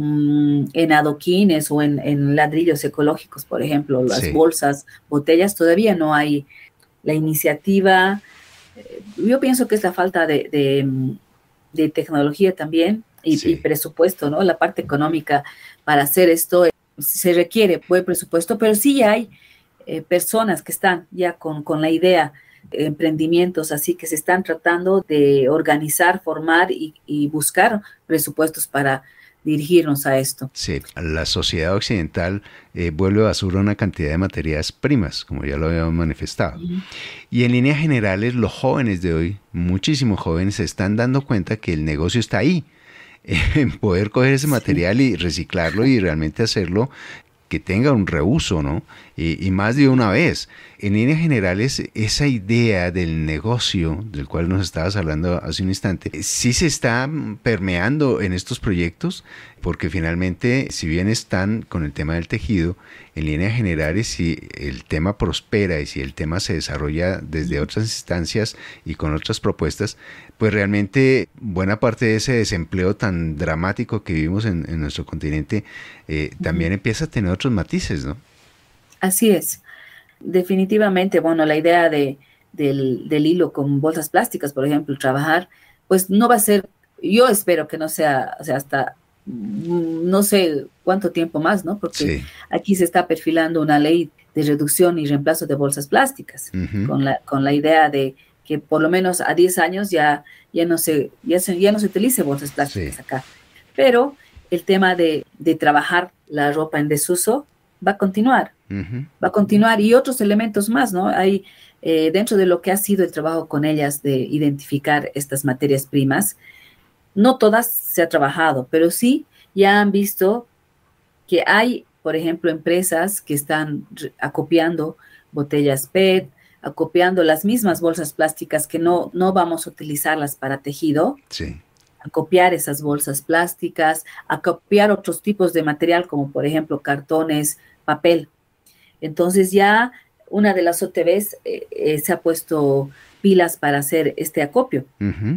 en adoquines o en, en ladrillos ecológicos, por ejemplo, las sí. bolsas, botellas, todavía no hay la iniciativa. Eh, yo pienso que es la falta de... de de tecnología también y, sí. y presupuesto, ¿no? La parte económica para hacer esto, eh, se requiere buen presupuesto, pero sí hay eh, personas que están ya con, con la idea, eh, emprendimientos así que se están tratando de organizar, formar y, y buscar presupuestos para dirigirnos a esto. Sí, la sociedad occidental eh, vuelve basura una cantidad de materias primas, como ya lo habíamos manifestado. Uh-huh. Y en líneas generales, los jóvenes de hoy, muchísimos jóvenes, se están dando cuenta que el negocio está ahí, en poder coger ese sí. material y reciclarlo y realmente hacerlo que tenga un reuso, ¿no? Y, y más de una vez. En líneas generales, esa idea del negocio, del cual nos estabas hablando hace un instante, sí se está permeando en estos proyectos, porque finalmente, si bien están con el tema del tejido, en líneas generales, si el tema prospera y si el tema se desarrolla desde otras instancias y con otras propuestas, pues realmente buena parte de ese desempleo tan dramático que vivimos en, en nuestro continente eh, también empieza a tener otros matices, ¿no? Así es. Definitivamente, bueno, la idea de, del, del hilo con bolsas plásticas, por ejemplo, trabajar, pues no va a ser, yo espero que no sea, o sea, hasta no sé cuánto tiempo más, ¿no? Porque sí. aquí se está perfilando una ley de reducción y reemplazo de bolsas plásticas, uh-huh. con la, con la idea de que por lo menos a diez años ya, ya, no, se, ya, se, ya no se utilice bolsas plásticas sí. acá. Pero el tema de, de trabajar la ropa en desuso va a continuar, uh-huh. va a continuar y otros elementos más, ¿no? Hay eh, dentro de lo que ha sido el trabajo con ellas de identificar estas materias primas, no todas se ha trabajado, pero sí ya han visto que hay, por ejemplo, empresas que están acopiando botellas P E T, acopiando las mismas bolsas plásticas que no, no vamos a utilizarlas para tejido, sí. acopiar esas bolsas plásticas, acopiar otros tipos de material como por ejemplo cartones, papel. Entonces ya una de las O T Bs eh, eh, se ha puesto pilas para hacer este acopio. Uh-huh.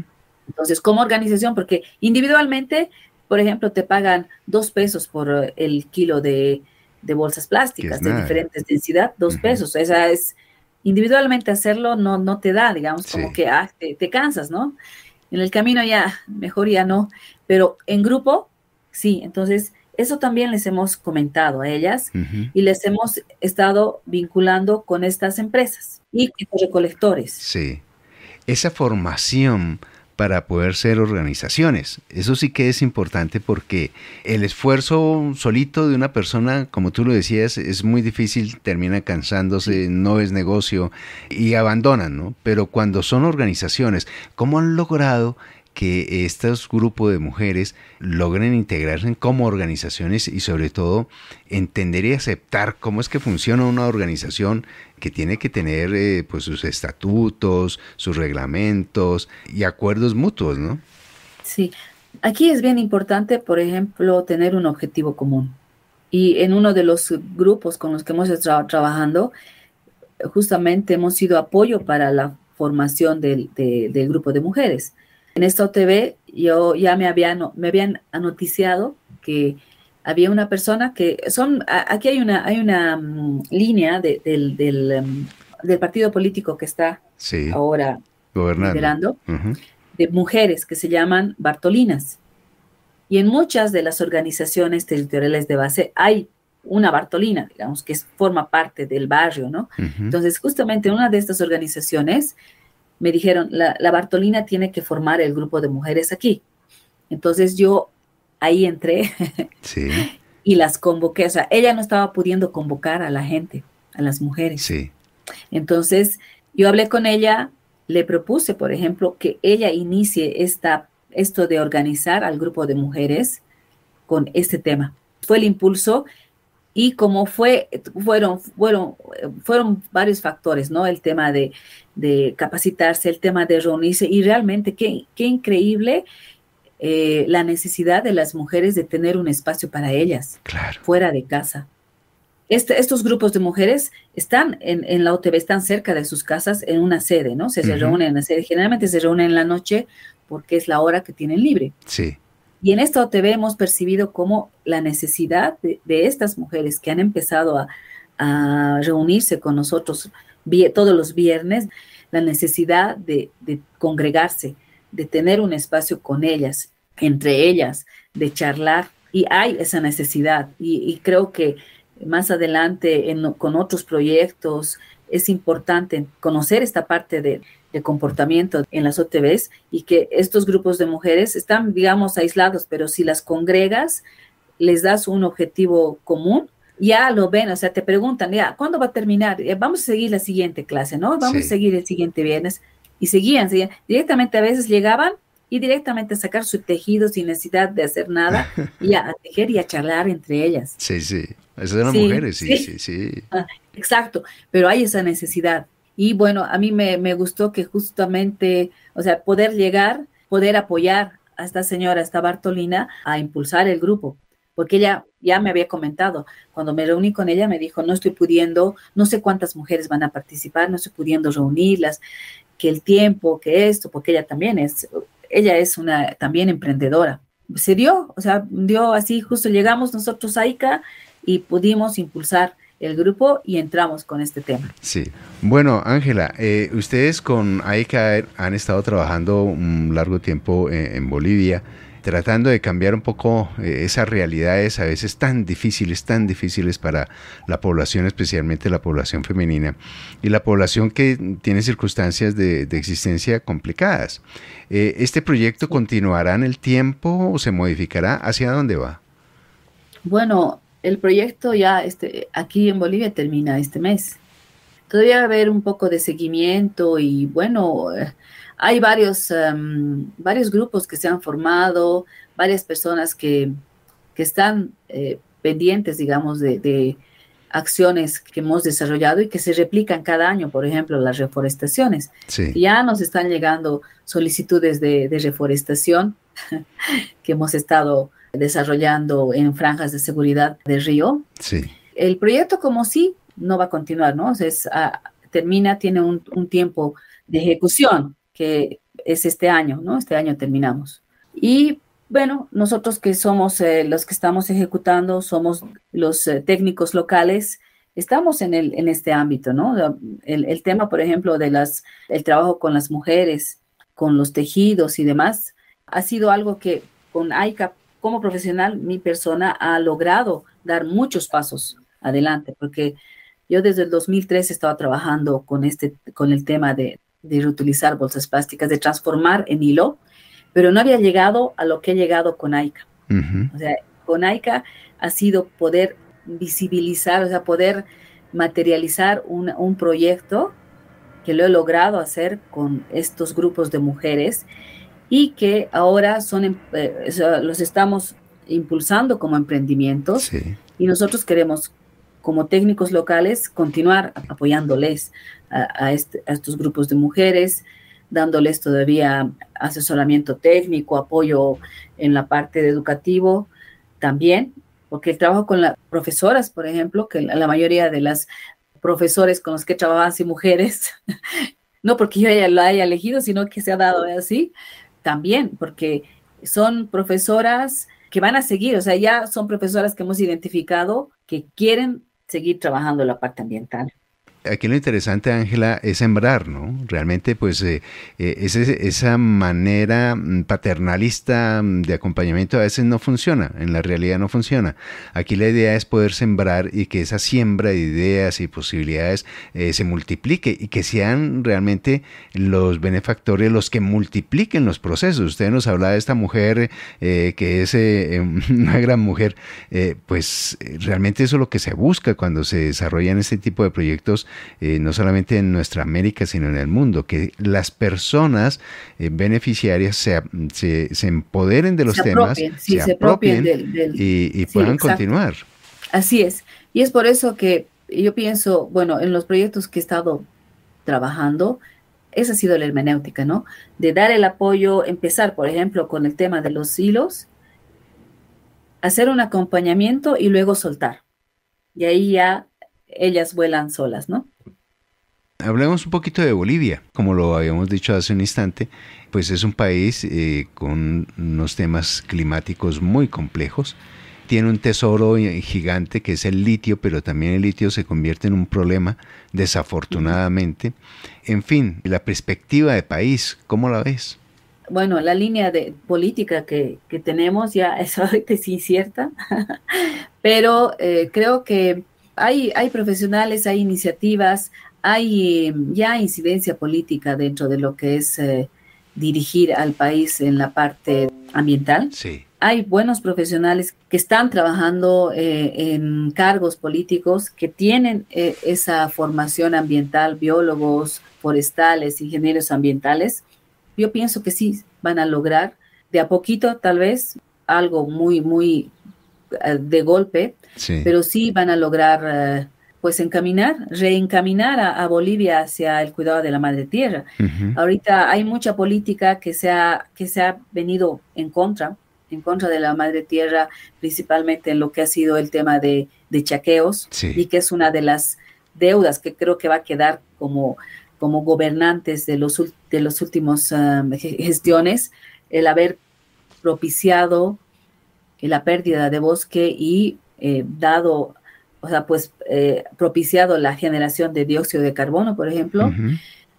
Entonces, como organización, porque individualmente, por ejemplo, te pagan dos pesos por el kilo de, de bolsas plásticas de diferentes densidad, dos uh-huh. pesos. Esa es, individualmente hacerlo no, no te da, digamos, como sí. que ah, te, te cansas, ¿no? En el camino ya, mejor ya no, pero en grupo, sí. Entonces, eso también les hemos comentado a ellas uh-huh. y les hemos estado vinculando con estas empresas y con recolectores. Sí, esa formación para poder ser organizaciones, eso sí que es importante porque el esfuerzo solito de una persona, como tú lo decías, es muy difícil, termina cansándose, no es negocio y abandonan, ¿no? Pero cuando son organizaciones, ¿cómo han logrado que estos grupos de mujeres logren integrarse como organizaciones y sobre todo entender y aceptar cómo es que funciona una organización que tiene que tener eh, pues sus estatutos, sus reglamentos y acuerdos mutuos, ¿no? Sí, aquí es bien importante, por ejemplo, tener un objetivo común. Y en uno de los grupos con los que hemos estado trabajando, justamente hemos sido apoyo para la formación del, de, del grupo de mujeres. En esta O T V yo ya me, había, me habían noticiado que había una persona que son, aquí hay una, hay una um, línea de, del, del, um, del partido político que está sí, ahora gobernando, liderando, uh-huh. de mujeres que se llaman Bartolinas. Y en muchas de las organizaciones territoriales de base hay una Bartolina, digamos, que es, forma parte del barrio, ¿no? Uh-huh. Entonces, justamente en una de estas organizaciones me dijeron, la, la Bartolina tiene que formar el grupo de mujeres aquí. Entonces yo ahí entré sí. y las convoqué. O sea, ella no estaba pudiendo convocar a la gente, a las mujeres. Sí. Entonces yo hablé con ella, le propuse, por ejemplo, que ella inicie esta, esto de organizar al grupo de mujeres con este tema. Fue el impulso. Y como fue, fueron, fueron, fueron varios factores, ¿no? El tema de, de capacitarse, el tema de reunirse, y realmente qué, qué increíble eh, la necesidad de las mujeres de tener un espacio para ellas, claro. fuera de casa. Este, estos grupos de mujeres están en, en la O T V, están cerca de sus casas en una sede, ¿no? Se, uh-huh. se reúnen en la sede, generalmente se reúnen en la noche porque es la hora que tienen libre. Sí. Y en esta O T V hemos percibido como la necesidad de, de estas mujeres que han empezado a, a reunirse con nosotros vi, todos los viernes, la necesidad de, de congregarse, de tener un espacio con ellas, entre ellas, de charlar. Y hay esa necesidad. Y, y creo que más adelante en, con otros proyectos es importante conocer esta parte de, de comportamiento en las O T Vs y que estos grupos de mujeres están, digamos, aislados, pero si las congregas, les das un objetivo común, ya lo ven, o sea, te preguntan, ya, ¿cuándo va a terminar? Vamos a seguir la siguiente clase, ¿no? Vamos sí. a seguir el siguiente viernes. Y seguían, seguían. Directamente a veces llegaban y directamente a sacar su tejido sin necesidad de hacer nada y a, a tejer y a charlar entre ellas. Sí, sí. Esas eran sí, mujeres, sí, sí, sí. sí. Ah, exacto, pero hay esa necesidad. Y bueno, a mí me, me gustó que justamente, o sea, poder llegar, poder apoyar a esta señora, a esta Bartolina, a impulsar el grupo. Porque ella ya me había comentado, cuando me reuní con ella me dijo, no estoy pudiendo, no sé cuántas mujeres van a participar, no estoy pudiendo reunirlas, que el tiempo, que esto, porque ella también es, ella es una también emprendedora. Se dio, o sea, dio así, justo llegamos nosotros a ICA y pudimos impulsar el grupo y entramos con este tema. Sí. Bueno, Ángela, eh, ustedes con AICA han estado trabajando un largo tiempo en, en Bolivia, tratando de cambiar un poco eh, esas realidades a veces tan difíciles, tan difíciles para la población, especialmente la población femenina y la población que tiene circunstancias de, de existencia complicadas. Eh, ¿Este proyecto continuará en el tiempo o se modificará? ¿Hacia dónde va? Bueno, el proyecto ya este, aquí en Bolivia termina este mes. Todavía va a haber un poco de seguimiento y bueno, hay varios, um, varios grupos que se han formado, varias personas que, que están eh, pendientes, digamos, de, de acciones que hemos desarrollado y que se replican cada año, por ejemplo, las reforestaciones. Sí. Ya nos están llegando solicitudes de, de reforestación que hemos estado desarrollando en franjas de seguridad del río. Sí. El proyecto como sí no va a continuar, ¿no? O sea, es, uh, termina, tiene un, un tiempo de ejecución que es este año, ¿no? Este año terminamos. Y bueno, nosotros que somos eh, los que estamos ejecutando, somos los eh, técnicos locales, estamos en, el, en este ámbito, ¿no? El, el tema, por ejemplo, de las, el trabajo con las mujeres, con los tejidos y demás, ha sido algo que con AICA, como profesional, mi persona ha logrado dar muchos pasos adelante, porque yo desde el dos mil tres estaba trabajando con, este, con el tema de, de reutilizar bolsas plásticas, de transformar en hilo, pero no había llegado a lo que he llegado con AICA. Uh-huh. O sea, con AICA ha sido poder visibilizar, o sea, poder materializar un, un proyecto que lo he logrado hacer con estos grupos de mujeres y que ahora son, eh, los estamos impulsando como emprendimientos. Sí. Y nosotros queremos, como técnicos locales, continuar apoyándoles a, a, este, a estos grupos de mujeres, dándoles todavía asesoramiento técnico, apoyo en la parte de educativo también, porque el trabajo con las profesoras, por ejemplo, que la mayoría de las profesores con los que trabajan son mujeres, no porque yo ella lo haya elegido, sino que se ha dado así, también, porque son profesoras que van a seguir, o sea, ya son profesoras que hemos identificado que quieren seguir trabajando la parte ambiental. Aquí lo interesante, Ángela, es sembrar, ¿no? Realmente, pues, eh, eh, ese, esa manera paternalista de acompañamiento a veces no funciona, en la realidad no funciona. Aquí la idea es poder sembrar y que esa siembra de ideas y posibilidades eh, se multiplique y que sean realmente los benefactores los que multipliquen los procesos. Usted nos hablaba de esta mujer eh, que es eh, una gran mujer, eh, pues realmente eso es lo que se busca cuando se desarrollan este tipo de proyectos. Eh, no solamente en nuestra América, sino en el mundo, que las personas eh, beneficiarias se, se, se empoderen de los se temas, apropien, sí, se, se apropien del, del, y, y sí, puedan exacto. continuar. Así es. Y es por eso que yo pienso, bueno, en los proyectos que he estado trabajando, esa ha sido la hermenéutica, ¿no? De dar el apoyo, empezar, por ejemplo, con el tema de los hilos, hacer un acompañamiento y luego soltar. Y ahí ya ellas vuelan solas, ¿no? Hablemos un poquito de Bolivia. Como lo habíamos dicho hace un instante, pues es un país eh, con unos temas climáticos muy complejos. Tiene un tesoro gigante que es el litio, pero también el litio se convierte en un problema, desafortunadamente. En fin, la perspectiva de país, ¿cómo la ves? Bueno, la línea de política que, que tenemos ya es ahorita es incierta, pero eh, creo que Hay, hay profesionales, hay iniciativas, hay ya incidencia política dentro de lo que es eh, dirigir al país en la parte ambiental. Sí. Hay buenos profesionales que están trabajando eh, en cargos políticos, que tienen eh, esa formación ambiental, biólogos, forestales, ingenieros ambientales. Yo pienso que sí van a lograr de a poquito, tal vez, algo muy, muy uh, de golpe, sí. Pero sí van a lograr uh, pues encaminar, reencaminar a, a Bolivia hacia el cuidado de la madre tierra. Uh-huh. Ahorita hay mucha política que se ha, que se ha venido en contra, en contra de la madre tierra, principalmente en lo que ha sido el tema de, de chaqueos, sí. Y que es una de las deudas que creo que va a quedar como, como gobernantes de los, de los últimos um, gestiones, el haber propiciado la pérdida de bosque y eh, dado, o sea, pues eh, propiciado la generación de dióxido de carbono, por ejemplo, uh-huh.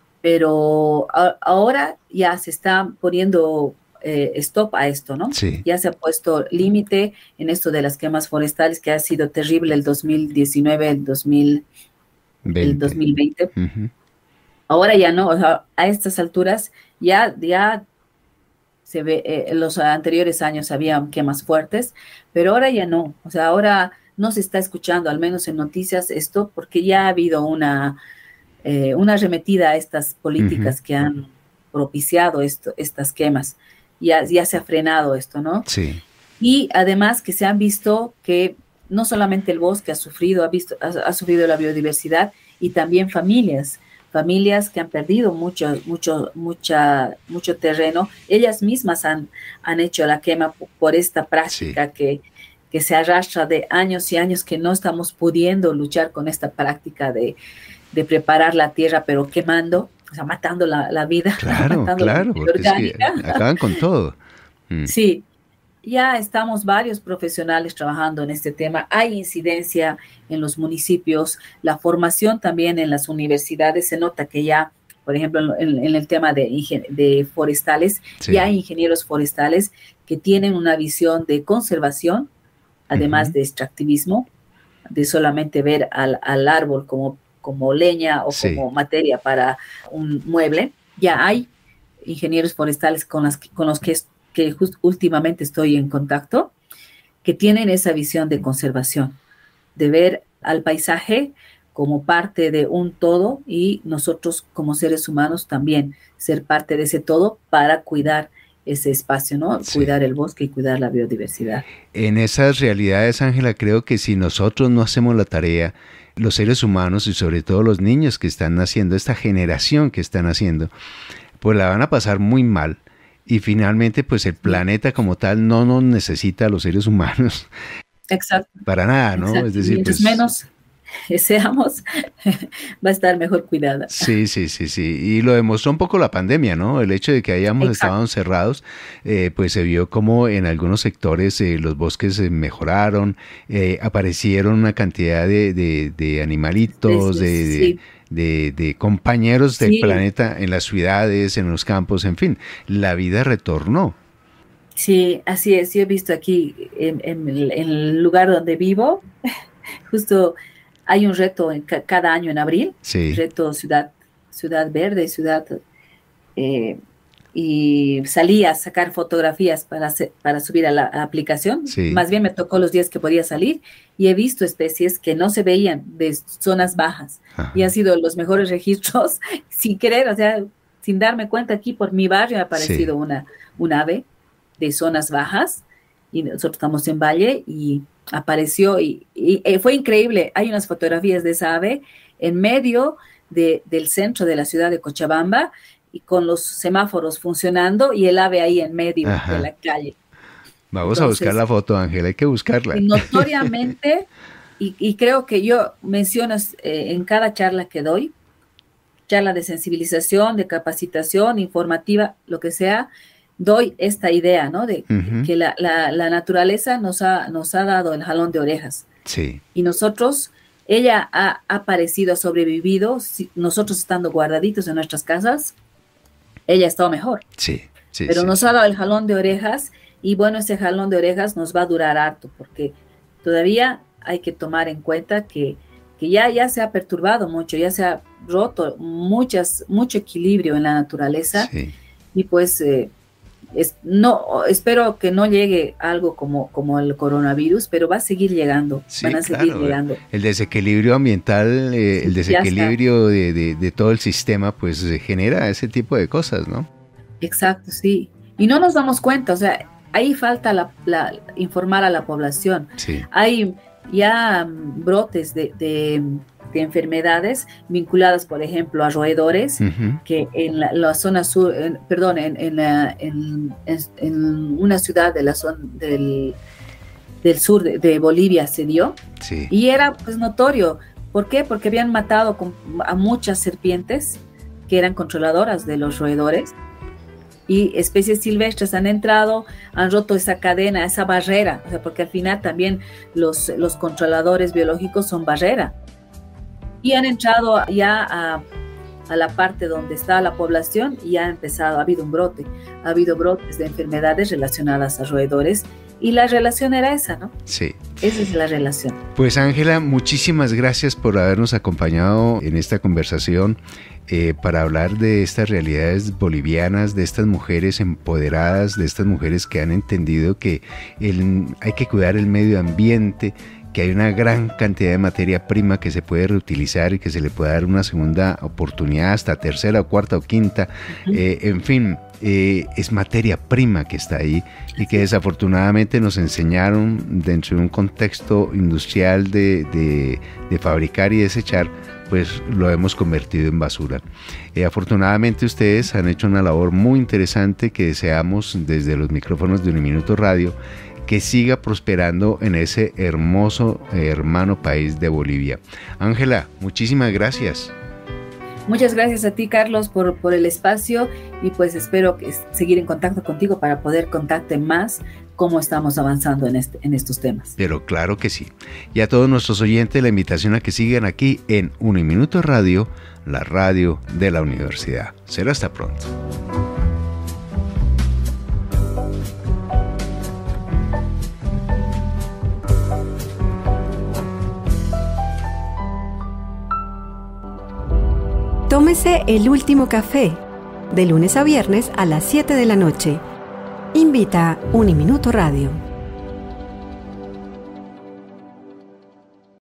Pero a, ahora ya se está poniendo eh, stop a esto, ¿no? Sí. Ya se ha puesto límite en esto de las quemas forestales, que ha sido terrible el dos mil diecinueve, el, dos mil, el dos mil veinte. Uh-huh. Ahora ya no, o sea, a estas alturas ya, ya se ve, eh, en los anteriores años había quemas fuertes, pero ahora ya no, o sea, ahora no se está escuchando, al menos en noticias, esto, porque ya ha habido una, eh, una arremetida a estas políticas uh-huh. que han propiciado esto, estas quemas, ya, ya se ha frenado esto, ¿no? Sí. Y además que se han visto que no solamente el bosque ha sufrido, ha, visto, ha, ha sufrido la biodiversidad y también familias, familias que han perdido mucho, mucho, mucha, mucho terreno. Ellas mismas han, han hecho la quema por esta práctica sí. que, que se arrastra de años y años, que no estamos pudiendo luchar con esta práctica de, de preparar la tierra, pero quemando. o sea, matando la, la vida. Claro, matando claro, la porque es que acaban con todo. Mm. Sí, ya estamos varios profesionales trabajando en este tema. Hay incidencia en los municipios, la formación también en las universidades. Se nota que ya, por ejemplo, en, en el tema de, de forestales, sí. ya hay ingenieros forestales que tienen una visión de conservación, además uh-huh. de extractivismo, de solamente ver al, al árbol como, como leña o sí. como materia para un mueble. Ya hay ingenieros forestales con, las, con los que que just, últimamente estoy en contacto, que tienen esa visión de conservación, de ver al paisaje como parte de un todo y nosotros como seres humanos también ser parte de ese todo para cuidar ese espacio, ¿no? Sí. Cuidar el bosque y cuidar la biodiversidad. En esas realidades, Ángela, creo que si nosotros no hacemos la tarea, los seres humanos y sobre todo los niños que están naciendo, esta generación que están naciendo, pues la van a pasar muy mal. Y finalmente, pues el planeta como tal no nos necesita a los seres humanos. Exacto. Para nada, ¿no? Exacto. Es decir, mientras pues, menos seamos, va a estar mejor cuidada. Sí, sí, sí, sí. Y lo demostró un poco la pandemia, ¿no? El hecho de que hayamos Exacto. estado encerrados, eh, pues se vio como en algunos sectores eh, los bosques eh, mejoraron, eh, aparecieron una cantidad de, de, de animalitos, sí, sí, de... de sí. De, de compañeros del sí. planeta en las ciudades, en los campos, en fin, la vida retornó. Sí, así es. Yo he visto aquí en, en, en el lugar donde vivo, justo hay un reto en ca cada año en abril, sí. reto ciudad, ciudad verde, ciudad, eh, y salí a sacar fotografías para, hacer, para subir a la a aplicación. Sí. Más bien me tocó los días que podía salir y he visto especies que no se veían de zonas bajas. Ajá. Y han sido los mejores registros sin querer, o sea, sin darme cuenta. Aquí por mi barrio ha aparecido sí. una, un ave de zonas bajas y nosotros estamos en Valle y apareció y, y, y fue increíble. Hay unas fotografías de esa ave en medio de, del centro de la ciudad de Cochabamba y con los semáforos funcionando y el ave ahí en medio Ajá. de la calle. Vamos Entonces, a buscar la foto, Ángela, hay que buscarla. Notoriamente, y, y creo que yo menciono eh, en cada charla que doy, charla de sensibilización, de capacitación, informativa, lo que sea, doy esta idea, ¿no? De uh-huh. que la, la, la naturaleza nos ha, nos ha dado el jalón de orejas. Sí. Y nosotros, ella ha aparecido, ha sobrevivido, si, nosotros estando guardaditos en nuestras casas, ella ha estado mejor. Sí, sí. Pero sí, nos sí. ha dado el jalón de orejas y bueno, ese jalón de orejas nos va a durar harto porque todavía hay que tomar en cuenta que, que ya, ya se ha perturbado mucho, ya se ha roto muchas, mucho equilibrio en la naturaleza Sí. y pues eh, es, no, espero que no llegue algo como, como el coronavirus, pero va a seguir llegando, Sí, van a claro. seguir llegando. El desequilibrio ambiental, eh, el desequilibrio de, de, de todo el sistema, pues eh, genera ese tipo de cosas, ¿no? Exacto, sí. Y no nos damos cuenta, o sea, ahí falta la, la, informar a la población. Sí. Hay ya um, brotes de, de, de enfermedades vinculadas, por ejemplo, a roedores, uh-huh. que en la, la zona sur, en, perdón, en, en, en, en, en una ciudad de la zona del, del sur de, de Bolivia se dio. Sí. Y era pues notorio. ¿Por qué? Porque habían matado con, a muchas serpientes que eran controladoras de los roedores. Y especies silvestres han entrado, han roto esa cadena, esa barrera, o sea, porque al final también los, los controladores biológicos son barrera. Y han entrado ya a, a la parte donde está la población y ha empezado, ha habido un brote, ha habido brotes de enfermedades relacionadas a roedores y la relación era esa, ¿no? Sí. Esa es la relación. Pues Ángela, muchísimas gracias por habernos acompañado en esta conversación. Eh, para hablar de estas realidades bolivianas, de estas mujeres empoderadas, de estas mujeres que han entendido que el, hay que cuidar el medio ambiente, que hay una gran cantidad de materia prima que se puede reutilizar y que se le puede dar una segunda oportunidad, hasta tercera o cuarta o quinta, uh-huh. eh, en fin, eh, es materia prima que está ahí y que desafortunadamente nos enseñaron dentro de un contexto industrial de, de, de fabricar y desechar, pues lo hemos convertido en basura. Eh, afortunadamente ustedes han hecho una labor muy interesante que deseamos desde los micrófonos de Uniminuto Radio que siga prosperando en ese hermoso eh, hermano país de Bolivia. Ángela, muchísimas gracias. Muchas gracias a ti, Carlos, por, por el espacio, y pues espero que seguir en contacto contigo para poder contarte más cómo estamos avanzando en, este, en estos temas. Pero claro que sí. Y a todos nuestros oyentes, la invitación a que sigan aquí en Uniminuto Radio, la radio de la universidad. Será hasta pronto. Tómese el último café, de lunes a viernes a las siete de la noche. Invita Uniminuto Radio.